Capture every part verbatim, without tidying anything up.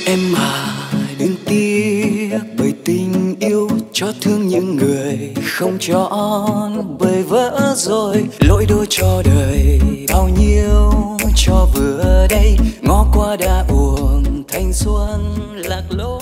Em à đừng tiếc bởi tình yêu cho thương những người không trọn, bởi vỡ rồi lỗi đôi cho đời bao nhiêu cho vừa đây ngó qua đã uổng thanh xuân lạc lối.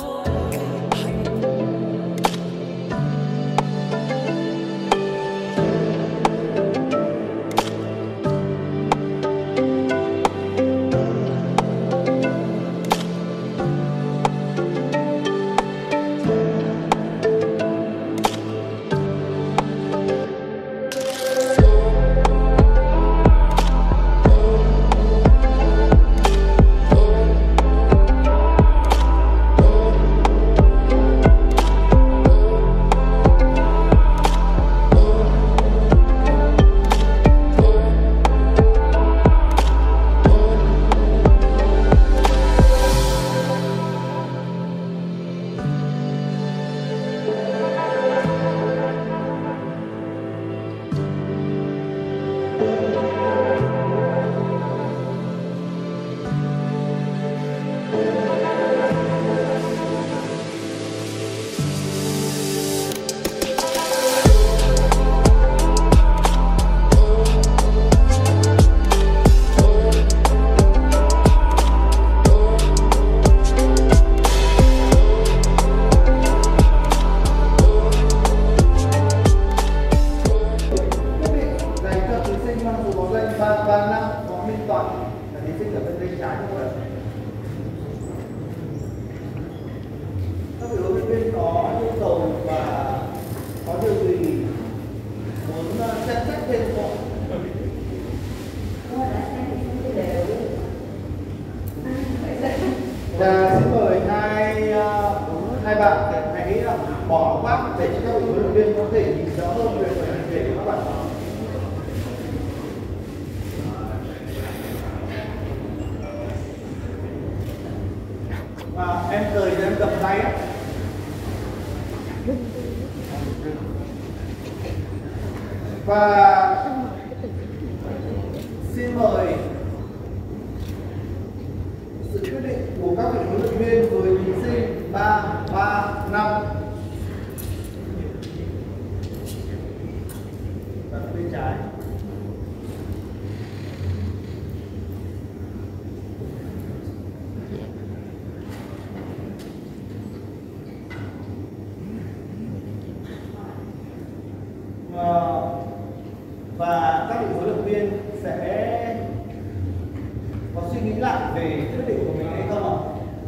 Và xin mời hai hai bạn hãy bỏ quát để cho các vị huấn luyện viên có thể nhìn rõ hơn về vấn đề của các bạn. Và em cười thì em cầm tay á. Và xin mời sự quyết định của các vị huấn luyện viên với thí sinh ba ba năm. Đặt bên trái. Và các vị huấn luyện viên sẽ có suy nghĩ lại về quyết định của mình hay không ạ?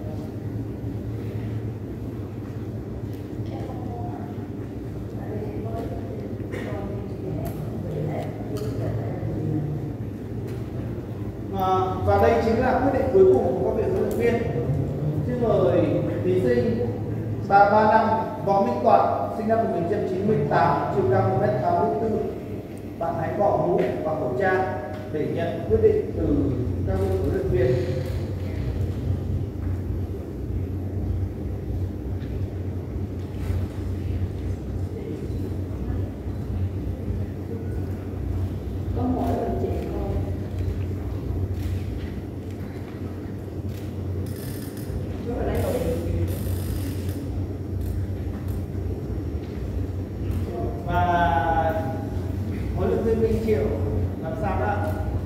À, và đây chính là quyết định cuối cùng của các vị huấn luyện viên. Xin mời thí sinh ba ba năm Võ Minh Toàn, sinh năm một nghìn chín trăm chín mươi tám, chiều cao một mét tám mươi tư. Bạn hãy bỏ mũ và khẩu trang để nhận quyết định từ các vị huấn luyện viên. Có mỗi lần chị thôi. Và huấn luyện viên Minh Triệu làm sao đã?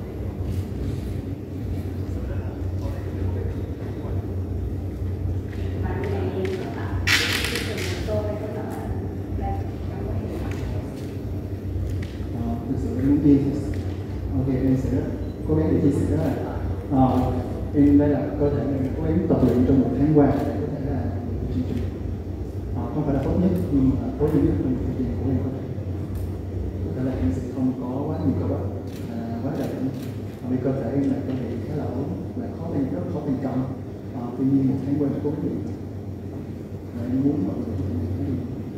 Thực sự em muốn chia ok em sẽ cố gắng để chia sẻ đó là uh, em đây là cơ thể mình cố gắng tập luyện trong một tháng qua để có thể là chương trình uh, không phải là tốt nhất nhưng mà tốt nhất trong thời gian của em có thể có thể là em sẽ không có quá nhiều cơ bắp uh, quá đẹp uh, vì cơ thể em là cơ thể khá là ốm và khó tăng rất khó tăng trọng uh, tuy nhiên một tháng qua em cố gắng luyện và em muốn mọi người có thể luyện.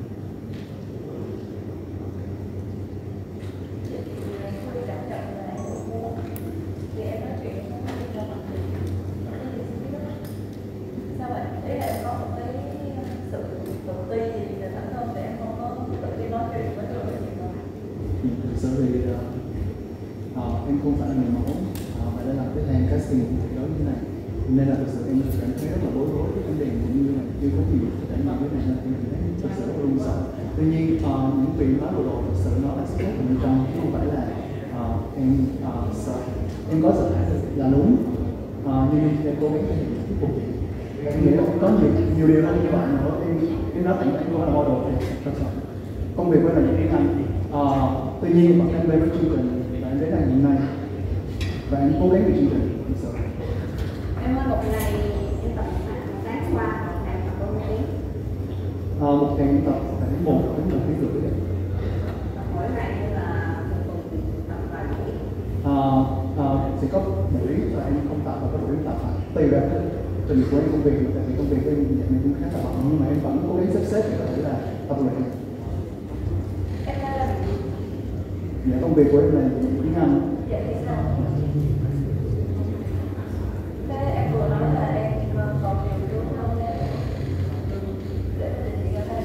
Thực sự thì uh, em không phải là người mẫu uh, và đã làm cái hàng casting của cuộc đấu như thế này nên là thực sự em cảm thấy rất là bối rối với vấn đề cũng như là chưa có nhiều trải nghiệm với này nên em cảm thấy thực sự rất là sợ. Tuy nhiên uh, những việc nói vừa rồi thực sự nó là xuất phát từ bên trong chứ không phải là uh, em uh, sợ. Em có sợ hãi là đúng, uh, nhưng em cố gắng thể hiện thuyết phục chị. Em nghĩ là có nhiều nhiều điều hơn như vậy nữa. Em em nói thẳng em không phải là model thì thật sự công việc của em là những tiếng Anh. Uh, tuy nhiên vẫn đang về với chương trình và em đến đây hiện nay và em cố gắng về chương trình thực sự. Em ơi, một ngày em tập sáng qua, một ngày tập bao nhiêu tiếng? Ờ, một ngày em tập khoảng một đến một tiếng rưỡi. Mỗi ngày hay là một tuần tập vài buổi? Ờ, ờ, sẽ có buổi và em không tập và có buổi em tập phải tùy vào cái trình của em công việc, tại vì công việc của em dạo này cũng khá là bận nhưng mà em vẫn cố gắng sắp xếp để có thể là tập luyện. Em đang làm gì? Dạ, công việc của em là tiếng Anh. Vậy thì sao? Thế em vừa nói là em còn nhiều thứ hơn để để trình diễn ở đây.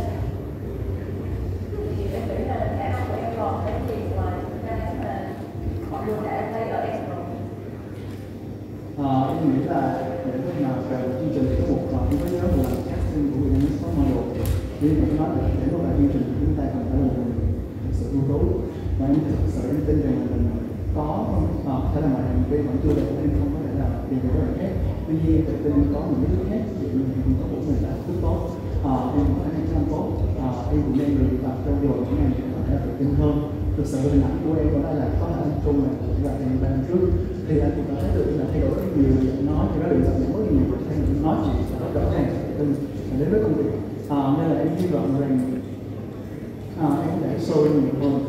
Thì em nghĩ là khả năng của em còn cái gì ngoài cái mà mọi người đã thấy ở em rồi? Ờ, em nghĩ là để mà vào chương trình có một phần có nhớ một lần casting của Vietnamese Top Model như em nói là để mà vào chương trình chúng ta cần phải là một người thực sự ưu tú và em thực sự em tin rằng là mình có à, thể là ngoài hành vi vẫn chưa được nên không có thể là tìm được các bạn khác. Tuy nhiên tự tin có những cái thứ khác ví dụ như mình có một người đã rất tốt, à, em có khả năng tiếng Anh tốt, à, em cũng đang luyện tập trau dồi những ngày để có thể là tự tin hơn. Thực sự hình ảnh của em ở đây là có khả năng chung là chỉ là em ba năm trước thì anh cũng đã thấy được là thay đổi rất nhiều giọng nói thì nó luyện tập những rất nhiều thay đổi nói chuyện rất rõ ràng tự tin đến với công việc, à, nên là em hy vọng rằng à, em có thể show em nhiều hơn.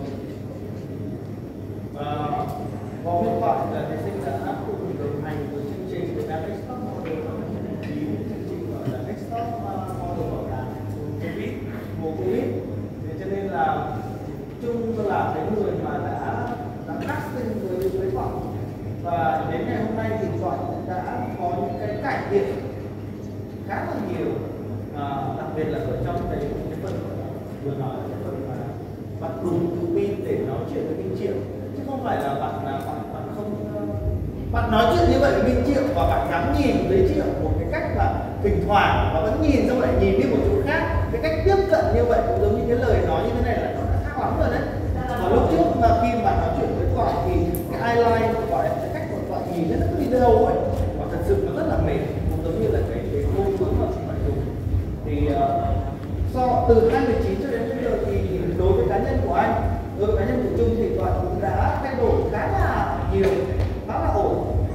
Có nguyện vọng là thí sinh đã áp dụng đồng hành với chương trình Vietnamese Top Model năm hai không một chín, chương trình gọi là Next Top Model bảo đảm Covid, mùa Covid. Thế cho nên là chung là cái người mà đã đã casting với với Thoại và đến ngày hôm nay thì Thoại đã có những cái cải thiện khá là nhiều, à, đặc biệt là ở trong cái cái phần vừa nói cái phần mà bạn dùng từ pin để nói chuyện với Minh Triệu, chứ không phải là bạn là bạn bạn không bạn nói chuyện như vậy với Minh Triệu và bạn dám nhìn với Triệu một cái cách là thỉnh thoảng và vẫn nhìn xong lại nhìn đi một chỗ khác, cái cách tiếp cận như vậy cũng giống như cái lời nói như thế này là nó đã khác lắm rồi đấy. Và lúc trước mà khi bạn nói chuyện với Thoại thì cái eyeline của Thoại, cái cách của Thoại nhìn nó cứ đi đâu ấy và thật sự nó rất là mệt, cũng giống như là cái cái ngôn ngữ mà bạn dùng thì uh, so từ hai không một chín cho đến bây giờ thì đối với cá nhân của anh, đối với cá nhân của Trung thì Thoại cũng đã thay đổi khá là nhiều, khá là ổn.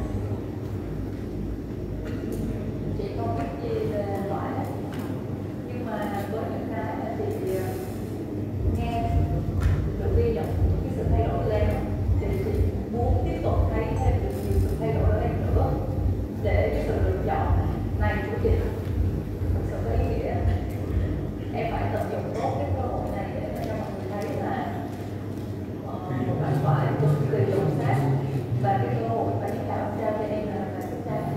Chị không biết gì về loại đấy, nhưng mà với những cái mà chị nghe được ghi nhận cái sự thay đổi lên thì chị muốn tiếp tục thấy thêm được nhiều sự thay đổi ở em nữa để cái sự lựa chọn này của chị thực sự có ý nghĩa. Em phải tận dụng tốt cái cơ hội này để cho mọi người thấy là uh, một bạn phải cực kỳ chuẩn xác và cái cơ hội và những cái trao cho em là là chắc chắn.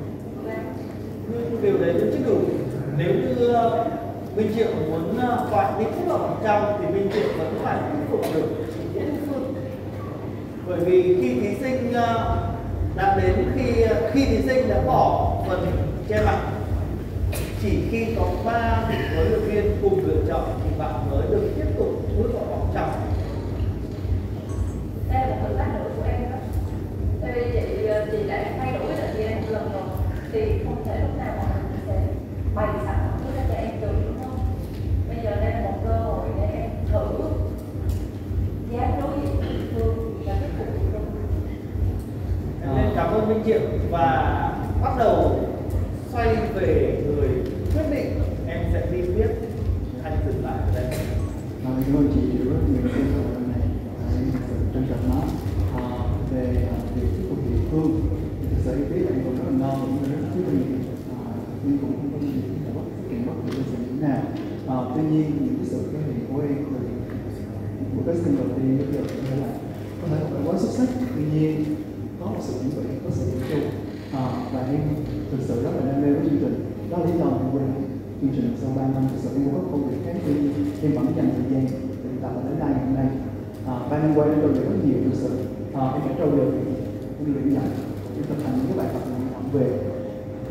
Nhưng điều đấy vẫn chưa đủ. Nếu như Minh Triệu muốn Thoại đi tiếp vào vòng trong thì Minh Triệu vẫn phải thuyết phục được chị Yến Phương. Bởi vì khi thí sinh đã đến khi khi thí sinh đã bỏ phần che mặt, chỉ khi có ba huấn luyện viên cùng lựa chọn thì bạn mới được tiếp tục bước vào vòng trong. Đây là một thử thách nữa của em đó. Tại vì chị chị đã thay đổi định vị em một lần rồi thì không thể lúc nào mọi người sẽ bày sẵn tất cả cho em được, đúng không? Bây giờ đây là một cơ hội để em thử dám đối diện với địa phương và thuyết phục địa phương. Em nên cảm ơn Minh Triệu và bắt đầu xoay về người quyết định em sẽ đi tiếp hay dừng lại ở đây. À, cảm ơn chị rất nhiều trên câu hỏi này, em trân trọng nó. À, về việc thuyết phục địa phương thì thực sự em biết là em còn rất là ngon cũng như rất là nhiều, nhưng cũng không có gì để bất kiện bất kỳ sự điểm nào. À, tuy nhiên những cái sự thể hiện của em từ một cái sinh đầu tiên bây giờ có thể là có thể không phải quá xuất sắc, tuy nhiên có một sự chuẩn bị, có sự tập trung, à, và em thực sự rất là đam mê với chương trình. Đó là lý do em quên chương trình sau ba năm. Thực sự em cũng có công việc khác, tuy nhiên em vẫn dành thời gian để tập ở đến đây hôm nay. À, ba năm qua em trau dồi rất nhiều, thực sự à, em đã trau dồi em luyện dạy, em thực hành những cái bài tập luyện tập về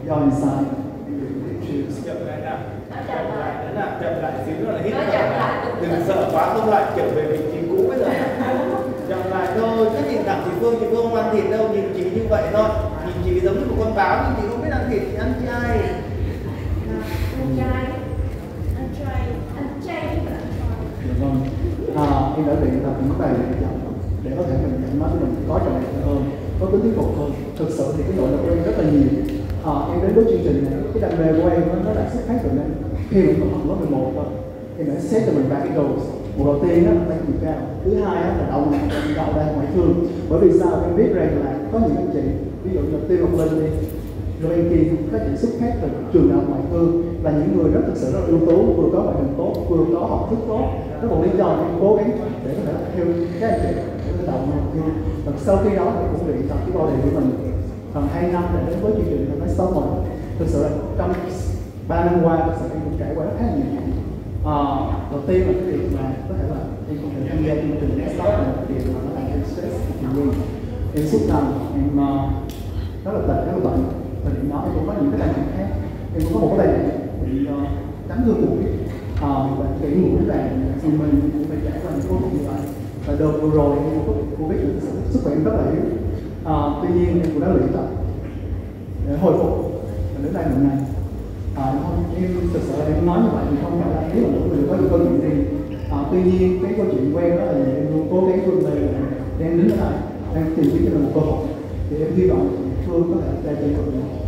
go inside and choose. Chậm lại nào. Nói Chậm chậm lại lại. nữa nào. Chậm lại xíu nữa là hít Nói thở chậm lại. lại, đúng Đừng rồi. sợ quá không lại trở về vị trí cũ bây giờ. Chậm lại thôi. Cứ nhìn thẳng chị Phương, chị Phương không ăn thịt đâu, nhìn chị như vậy thôi. Nhìn chị giống như một con báo nhưng chị không biết ăn thịt, chị ăn chay. Ăn chay. Ăn chay. Ăn chay chứ không phải ăn chay. Dạ vâng. À, em đã luyện tập những bài luyện chậm để có thể mình nhận nói mình có trọng lượng hơn, có tính thuyết phục hơn. Thực sự thì cái nỗ lực của em rất là nhiều. À, em đến với chương trình này, cái đam mê của em nó nó đã xuất phát từ nên khi mình còn học lớp mười một thôi, em đã xét cho mình ba cái goals. Một đầu tiên á là chiều cao, thứ hai á là đậu đậu đa ngoại thương. Bởi vì sao em biết rằng là có những anh chị, ví dụ như Tiêu Ngọc Linh đi, rồi em kia các chị xuất phát từ trường đại học ngoại thương là những người rất thực sự rất là ưu tú, vừa có ngoại hình tốt, vừa có học thức tốt. Đó là một lý do em cố gắng để có thể theo các anh chị để có đậu ngoại thương. Và sau khi đó em cũng luyện tập cái body của mình gần hai năm để đến với chương trình này stop rồi. Thực sự là trong ba năm qua thực sự em cũng trải qua rất khá nhiều chuyện. À, đầu tiên là cái việc mà có thể là em không thể tham gia chương trình stop là một điều mà nó làm em stress nhiều hơn. Em suốt năm em uh, rất là tệ, rất là bệnh. Thời điểm đó em cũng có những cái tai nạn khác. Em cũng có một cái tai nạn bị uh, chấn thương mũi, à, bị bệnh kỹ mũi và thì mình cũng phải trải qua những câu chuyện như vậy. Và đợt vừa rồi em có Covid thực sự sức khỏe em rất là yếu. À, tuy nhiên em cũng đã luyện tập để hồi phục và đến đây hôm nay. À, em thực sự là em nói như vậy thì không phải là nếu mà mỗi người có những câu chuyện riêng. À, tuy nhiên cái câu chuyện quen đó là em luôn cố gắng vươn lên để em đứng ở đây, em tìm kiếm cho mình một cơ hội thì em hy vọng Phương có thể ra trên cuộc đời.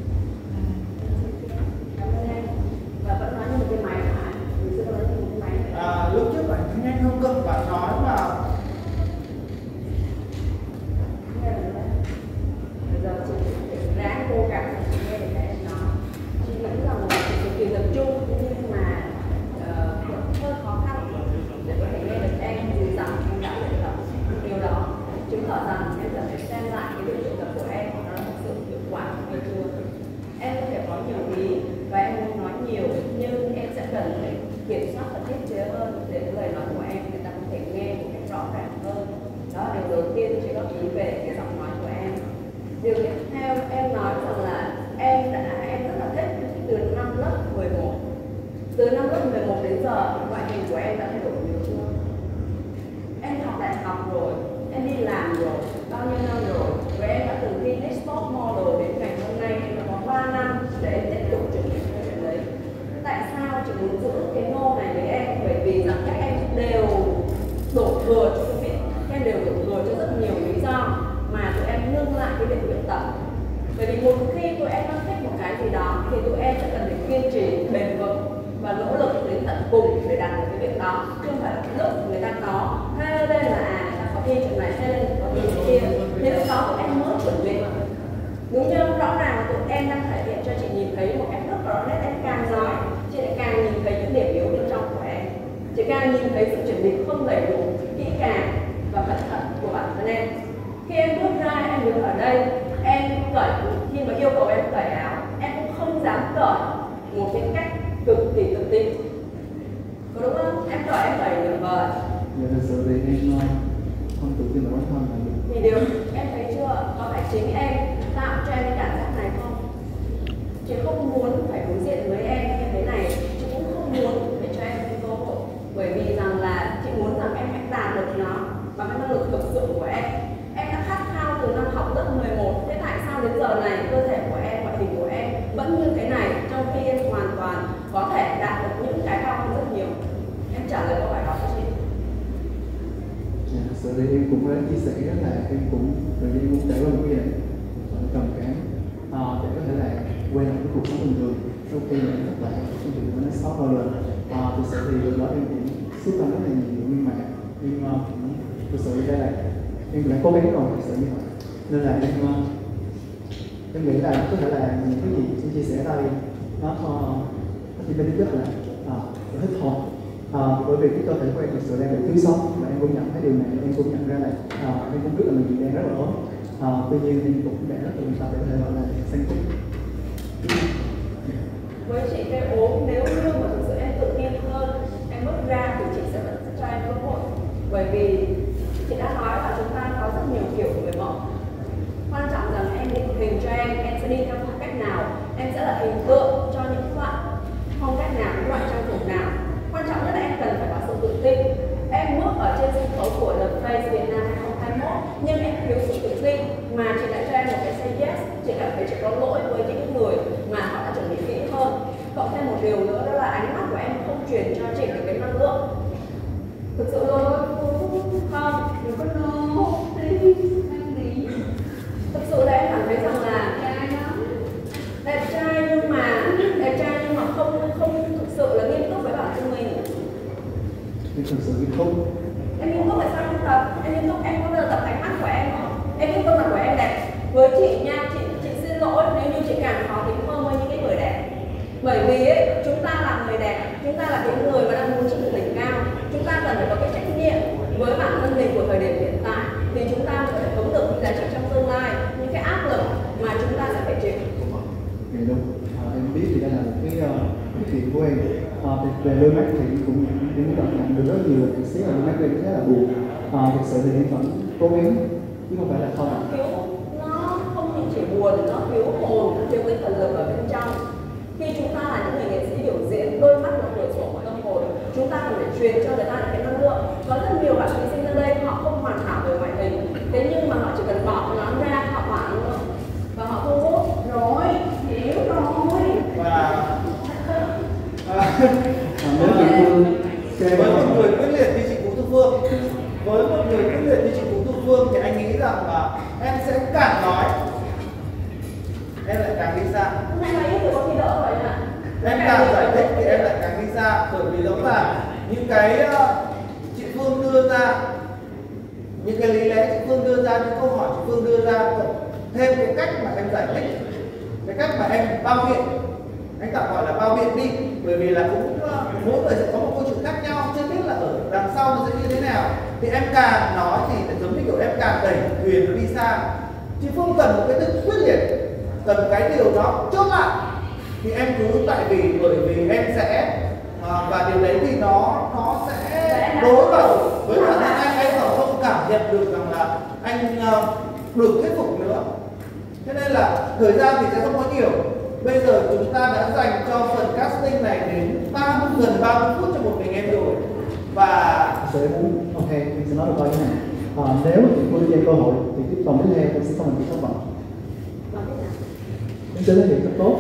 Cảm ơn em. Và vẫn nói như một cái máy hả? Mình sẽ nói như một cái máy. À, lúc trước bạn nhanh hơn cơ, bạn nói mà Bây giờ chị ráng cố gắng để nghe được cái em nói. Chị nghĩ rằng là chị cực kỳ tập trung nhưng mà uh, hơi khó khăn để có thể nghe được em dù rằng em đã luyện tập. Điều đó chứng tỏ rằng em cần phải xem lại cái việc luyện tập của em nó là thực sự hiệu quả hay chưa. Em có thể có nhiều ý và em muốn nói nhiều nhưng em sẽ cần phải kiểm soát và tiết chế hơn để lời nói của em người ta có thể nghe một cách rõ ràng hơn. Đó là điều đầu tiên chị góp ý về cái giọng nói của em. Điều tiếp theo em nói rằng là em đã em rất là thích từ năm lớp mười một. Từ năm lớp mười một đến giờ ngoại hình của em đã thay đổi nhiều chưa? Em học đại học rồi, em đi làm rồi, bao nhiêu năm rồi và em đã từng thi Next Top Model đến ngày hôm nay em đã có ba năm để tiếp tục chuẩn bị cho chuyện đấy. Tại sao chị muốn giữ cái nô này với em? Bởi vì rằng các em đều đổ thừa cho tôi biết, các em đều đổ thừa cho rất nhiều lý do mà tụi em ngưng lại cái việc luyện tập. Bởi vì một khi tụi em đang thích một cái gì đó thì tụi em sẽ cần phải kiên trì, bền vững và nỗ lực đến tận cùng để đạt được cái việc đó. Chứ không phải là lúc người ta có hay lên là à người ta có thi chuyện này hay lên có thi chuyện kia thì lúc đó tụi em mới chuẩn bị. Đúng chưa? Rõ ràng là tụi em đang thể hiện cho chị nhìn thấy một cách rất rõ nét. Em càng nói chị lại càng nhìn thấy những điểm yếu bên trong của em. Chị càng nhìn thấy sự chuẩn bị không đầy đủ, kỹ càng và cẩn thận của bản thân em. Khi em bước ra em đứng ở đây em cởi, khi mà yêu cầu em cởi áo em cũng không dám cởi một cái cách cực kỳ tự tin, có đúng không? Em cởi em cởi được vời. Dạ thực sự thì em không tự tin vào bản thân là được. Thì điều em thấy chưa, có phải chính em tạo cho em cái cảm giác này không? Chị không muốn phải đối diện với em như thế này, chị cũng không muốn để cho em cái cơ hội, bởi vì rằng là chị muốn rằng em hãy đạt được nó bằng cái năng lực thực sự của em. Em đã khát khao từ năm học lớp mười một, thế tại sao đến giờ này cơ thể của em, ngoại hình của em vẫn như thế này trong khi em hoàn toàn có thể đạt được những cái cao hơn rất nhiều? Em trả lời câu hỏi đó cho chị. Dạ, thực sự thì em cũng đã chia sẻ rất là em cũng rồi em cũng trải qua một cái giai đoạn trầm cảm à, để có thể là quay lại cái cuộc sống bình thường sau khi mà thất bại chương trình của nó sáu bao lần. À, thực sự thì lúc đó em cũng suốt năm rất là nhiều nhưng mà em uh, thực sự đây là em cũng đã cố gắng rồi, thực sự như vậy nên là em uh, em nghĩ là có thể là những cái gì em chia sẻ đây nó uh, nó chỉ bên chất là à, hết thôi. À, bởi vì cái cơ thể của em thực sự đang bị thiếu sót và em cũng nhận thấy điều này, em cũng nhận ra là à, em cũng biết là mình đang rất là ốm. À, tuy nhiên em cũng đã rất là luyện tập để có thể gọi là xanh tích. Với chị cái ốm, nếu như mà thực sự em tự tin hơn, em bước ra thì chị sẽ vẫn cho em cơ hội. Bởi vì chị đã nói là chúng ta có rất nhiều kiểu người mẫu. Quan trọng rằng em định hình cho em, em sẽ đi theo cách nào, em chị cảm thấy chị có lỗi với những người mà họ đã chuẩn bị kỹ hơn. Cộng thêm một điều nữa đó là ánh mắt của em không truyền cho chị được cái năng lượng. Thực sự luôn không, đừng có lo, thực sự là em cảm thấy rằng là đẹp trai nhưng mà đẹp trai nhưng mà không không thực sự là nghiêm túc với bản thân mình. Em thực sự nghiêm túc. Em nghiêm túc tại sao không tập? Em nghiêm túc, em có bao giờ tập ánh mắt của em không? Em biết gương mặt của em đẹp. Với chị nha, chị chị xin lỗi nếu như chị càng khó tính hơn với những cái người đẹp. Bởi vì ấy, chúng ta là người đẹp, chúng ta là những người mà đang muốn chinh phục đỉnh cao. Chúng ta cần phải có cái trách nhiệm với bản thân mình của thời điểm hiện tại thì chúng ta mới có thể hướng được những giá trị trong tương lai, những cái áp lực mà chúng ta sẽ phải chịu. Dạ đúng. À, em biết thì đây là một cái uh, cái chuyện của em. À, về đôi mắt thì cũng cũng cảm nhận được rất nhiều một xíu là đôi mắt của em khá là buồn. À, thực sự thì em vẫn cố gắng chứ không phải là không. Thiếu nó không chỉ buồn, nó thiếu hồn, nó thiếu cái thần lực ở bên trong. Khi chúng ta là những người nghệ sĩ biểu diễn, đôi mắt là cửa sổ của tâm hồn, chúng ta cần phải truyền cho người ta những cái năng lượng. Có rất nhiều bạn thí sinh ở đây họ không hoàn hảo về ngoại hình, thế nhưng mà họ chỉ cần bỏ nó ra, họ tỏa năng lượng và họ thu hút rồi, hiểu rồi. Và à, Nếu chị Phương với một người quyết liệt như chị Vũ Thu Phương, với một người quyết liệt như chị Vũ Thu Phương thì anh nghĩ rằng là em sẽ càng nói em lại càng đi xa. Hôm nay mấy người có khi đỡ rồi hả? Em càng giải thích thì em lại càng đi xa, bởi vì giống là những cái uh, chị Phương đưa ra, những cái lý lẽ chị Phương đưa ra, những câu hỏi chị Phương đưa ra, thêm cái cách mà em giải thích, cái cách mà em bao biện, anh tạm gọi là bao biện đi, bởi vì là cũng uh, mỗi người sẽ có một câu chuyện khác nhau, chưa biết là ở đằng sau nó sẽ như thế nào. Thì em càng nói thì giống như kiểu em càng đẩy thuyền nó đi xa. Chị Phương cần một cái sự quyết liệt, cần cái điều đó chốt lại thì em cứ, tại vì bởi vì em sẽ à, và điều đấy thì nó nó sẽ đối đầu với bản thân anh, anh còn không cảm nhận được rằng là anh uh, được thuyết phục nữa. Cho nên là thời gian thì sẽ không có nhiều. Bây giờ chúng ta đã dành cho phần casting này đến ba mươi, gần ba mươi phút cho một mình em rồi. Và sẽ muốn ok, em sẽ nói được câu như này. À, nếu chị Phương cho em cơ hội thì tiếp vòng tiếp theo em sẽ không làm gì thất vọng. Em sẽ thể hiện rất tốt.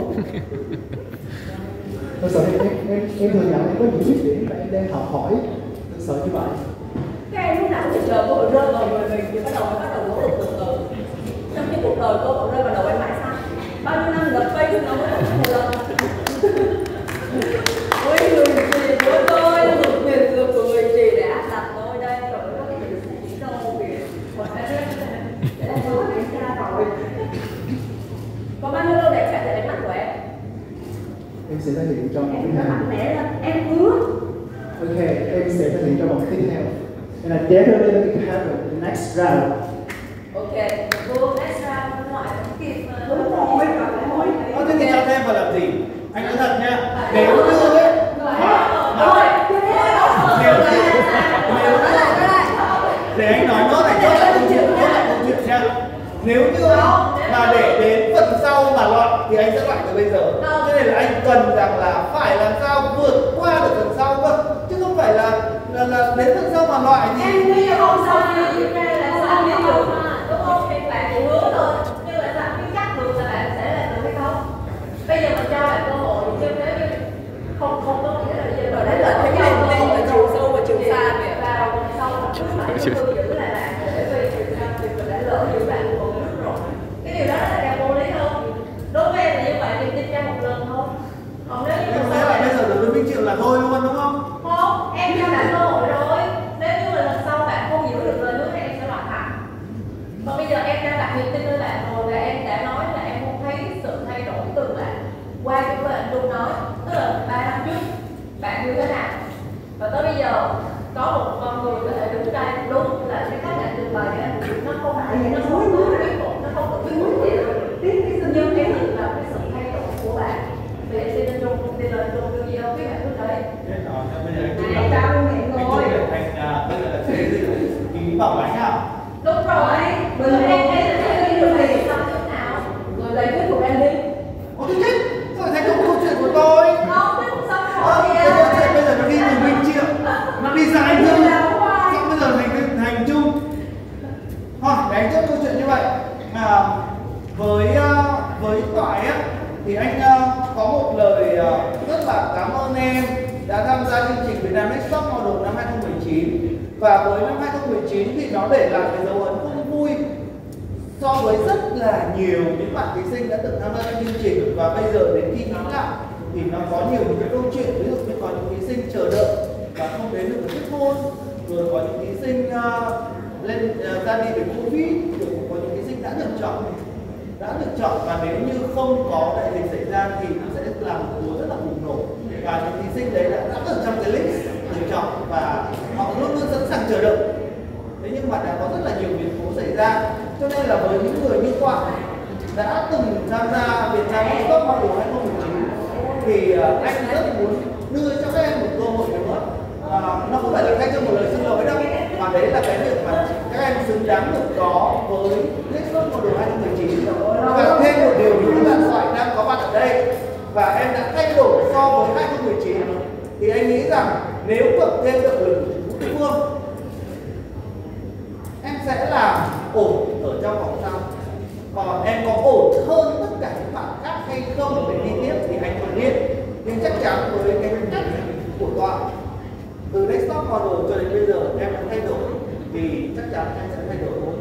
Thật sự em, em, em thừa nhận em có những khuyết điểm và em đang học hỏi. Thật sự như vậy. Các em lúc nào cũng phải chờ cơ hội rơi vào người mình thì bắt đầu mới bắt đầu nỗ lực từ từ. Trong khi cuộc đời cơ hội rơi vào đầu em mãi sao? Bao nhiêu năm gặp cây thì nó mới được một lần. Ôi người chị của tôi, một quyền lực của người chị để áp đặt tôi đây rồi mới có cái chữ sĩ đâu kìa. Còn ai biết để làm tôi đến ra rồi. Còn bao nhiêu lâu để chạy đến mắt của em? Em sẽ thể hiện trong vòng tiếp Em theo. mạnh mẽ lên, em hứa. Ok, em sẽ thể hiện trong vòng tiếp theo. And I definitely make it happen in the next round. Ok, go next round ngoại kịp đúng rồi, rồi. có thế thì cho thêm vào làm gì? Anh nói thật nha, nếu như ấy nếu như để anh nói nốt, anh chốt lại câu chuyện, chốt lại câu chuyện nha. Nếu như mà để đến phần sau mà loại thì anh sẽ loại từ bây giờ. Cho nên là anh cần rằng là phải làm sao vượt qua được phần sau cơ, chứ không phải là là, là đến phần sau mà loại thì em nghĩ là không sao như thế này là sao biết được đúng không? Thì bạn chỉ hứa thôi, nhưng mà bạn biết chắc được là bạn sẽ làm được hay không? Bây giờ mình cho bạn cơ hội, chứ nếu như không không có nghĩa là bây giờ đấy là cái niềm tin và chiều sâu và chiều xa về vào sau là cứ phải giữ giữ lại bạn để về chiều xa thì mình đã lỡ giữ bạn một nước rồi. Cái điều đó là đẹp vô lý không? Đối với em là như vậy, niềm tin cho một lần thôi. Còn nếu như em nói là bây giờ được với Minh Triệu là thôi luôn đúng không? không, em cho bạn cơ hội rồi. Nếu như là lần sau bạn không giữ được lời hứa thì em sẽ loại thẳng. Còn bây giờ em đã đặt niềm tin với bạn rồi và em đã nói là em không thấy sự thay đổi từ bạn qua cái lời anh Trung nói, tức là ba năm trước bạn như thế nào và tới bây giờ có một con người có thể đứng đây đúng là cái cách bạn trình bày cái nó không phải nó không có thuyết phục, nó không có thuyết phục gì đâu. Nhưng em nhìn vào cái sự thay đổi của bạn vì em xin anh Trung, tin lời anh Trung đưa gì đâu biết bạn trước đấy. Biết rồi, bây giờ anh Này tao miệng Trung rồi. là thành à, bây giờ là cái gì? Ký bảo lãnh à? Đúng rồi, bây giờ em thấy là cái điều này sao chỗ nào rồi lấy thuyết phục em đi. Ôi tôi chết, sao lại thành công câu chuyện của tôi? Không, thuyết phục xong Ờ, rồi cái câu chuyện bây giờ nó đi từ Minh Triệu, nó đi ra anh Hưng, xong bây giờ thành thành Trung. Thôi, để anh chốt câu chuyện như vậy. À, với uh, với Toại á thì anh uh, có một lời uh, rất là cảm ơn em đã tham gia chương trình Việt Nam Next Top Model năm hai không một chín. Và với năm hai không một chín thì nó để lại cái dấu ấn không vui so với rất là nhiều những bạn thí sinh đã từng tham gia chương trình. Và bây giờ đến khi ngắm lại thì nó có nhiều những cái câu chuyện, ví dụ như có những thí sinh chờ đợi và không đến được với kết hôn, rồi có những thí sinh uh, lên uh, ra đi với Covid, rồi cũng có những thí sinh đã được chọn đã được chọn và nếu như không có đại dịch xảy ra thì nó sẽ làm một cuộc rất là bùng nổ. Và những thí sinh đấy đã đã ở trong cái list được chọn và họ luôn luôn sẵn sàng chờ đợi. Thế nhưng mà đã có rất là nhiều biến cố xảy ra, cho nên là với những người như Toại đã từng tham gia Việt Nam Next Top Model hai không một chín thì uh, anh rất muốn đưa cho các em một cơ hội nữa. Uh, nó không phải là thay cho một lời xin lỗi đâu, mà đấy là cái việc mà các em xứng đáng được có với Next Top Model hai không một chín. Và thêm một điều nữa là Toại đang có mặt ở đây và em đã thay đổi so với hai không một chín thì anh nghĩ rằng nếu cộng thêm động lực của Vũ Phương em sẽ làm ổn ở trong vòng sau. Còn em có ổn hơn tất cả những bạn khác hay không để đi tiếp thì anh không biết, nhưng chắc chắn với cái cách của Toại từ Next Top Model cho đến bây giờ em đã thay đổi thì chắc chắn em sẽ thay đổi ổn.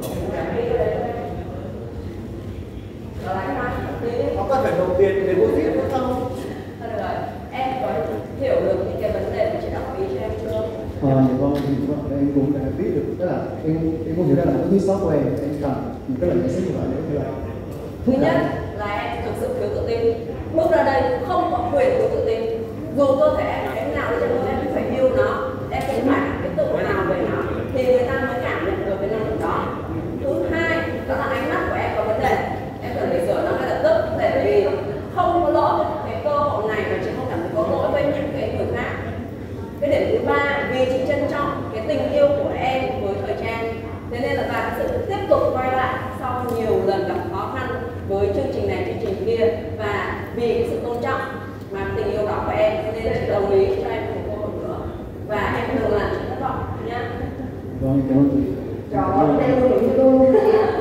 Có cần phải nộp tiền để mua tiếp nữa không? Thôi được rồi, em có hiểu được những cái vấn đề mà chị đọc ý cho em chưa? Ờ, dạ vâng, thì em cũng đã biết được, tức là em em cũng hiểu ra là cái thứ software em cần một cái lời giải thích như vậy để như vậy. Thứ nhất là em thực sự thiếu tự tin, bước ra đây không có quyền thiếu tự tin. Dù cơ thể em thế nào đi chăng nữa em cũng phải yêu nó, em cũng phải cái tự hào về nó thì người ta mới cảm nhận được cái năng lực đó. Thứ hai đó là ánh mắt của em có vấn đề, em cần phải sửa nó ngay lập tức, tại vì không có lỗi với cái cơ hội này mà chị không cảm thấy có lỗi với những cái người khác. Cái điểm thứ ba, vì chị trân trọng cái tình yêu của em với thời trang, thế nên là và sự tiếp tục quay lại sau nhiều lần gặp khó khăn với chương trình này chương trình kia, và vì cái sự tôn trọng mà tình yêu đó của em, thế nên là chị đồng ý cho em một cơ hội nữa và em đừng làm chị thất vọng nhá. Vâng, cảm ơn chị. Trời ơi, em luôn đúng luôn.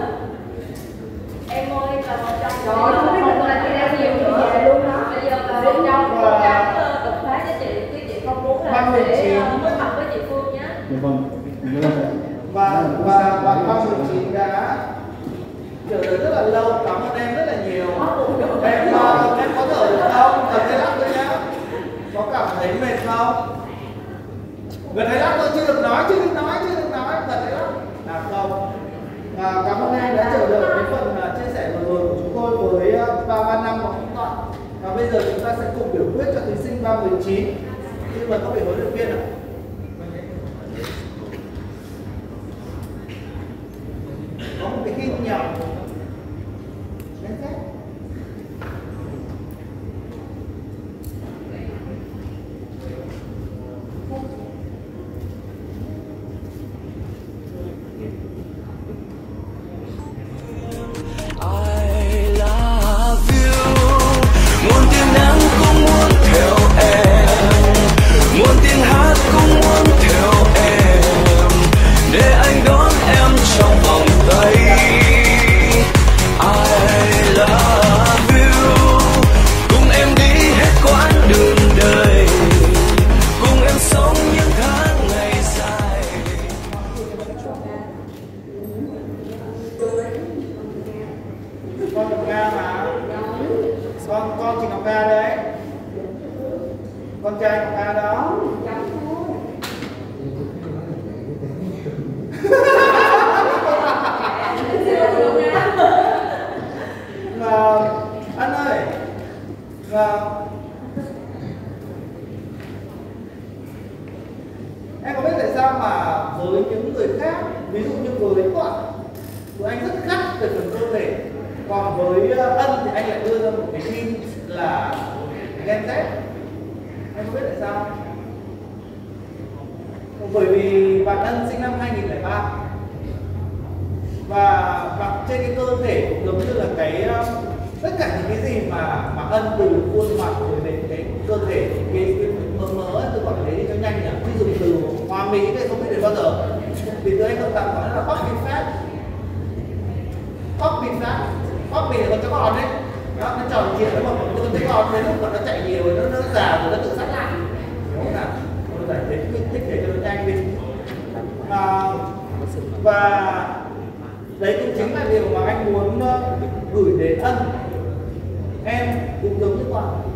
Em ơi, là một trong trời ơi, không biết là chị đang nhiều nữa về luôn đó. Bây giờ là bên trong cố gắng tập phá cho chị, chứ chị không muốn là để mất mặt với chị Phương nhé. Dạ vâng. Và và và ba mười chín đã chờ đợi rất là lâu, cảm ơn em rất là nhiều. Em em có thở được không? Thở thấy lắc thôi nhá. Có cảm thấy mệt không? Người thấy lắc thôi, chưa được nói, chưa được nói, chưa được nói, thở thấy lắc. À không. À, cảm ơn em đã chờ đợi cái phần uh, chia sẻ vừa rồi của chúng tôi với uh, ba ba năm của chúng ta. Và bây giờ chúng ta sẽ cùng biểu quyết cho thí sinh ba mười chín. Xin mời các vị huấn luyện viên ạ. Có một cái hình nhỏ. Con Ngọc Nga mà. Con con chị Ngọc Nga đấy. Con trai Ngọc Nga đó. Và anh ơi, và em có biết tại sao mà với những người khác, ví dụ như với Toại, của anh rất gắt về phần cơ thể, còn với Ân thì anh lại đưa ra một cái tin là Gen Z. Em có biết tại sao? Bởi vì bạn Ân sinh năm hai nghìn lẻ ba và bạn trên cái cơ thể cũng giống như là cái tất cả những cái gì mà mà Ân từ khuôn mặt rồi đến cái cơ thể, cái, cái mỡ mỡ từ gọi đấy đi cho nhanh nhỉ, ví dụ từ hoa mỹ thì không biết đến bao giờ thì từ anh tạm gọi là body fat. Body fat, body là con chó con đấy, đó, nó tròn chuyện đúng không? Tôi thấy con đến lúc mà nó chạy nhiều rồi, nó nó già rồi nó tự sát lại, đúng không nào? Tôi giải thích thích để cho nó nhanh đi. À, và đấy cũng chính là điều mà anh muốn uh, gửi đến Ân. Em cũng giống như Toàn,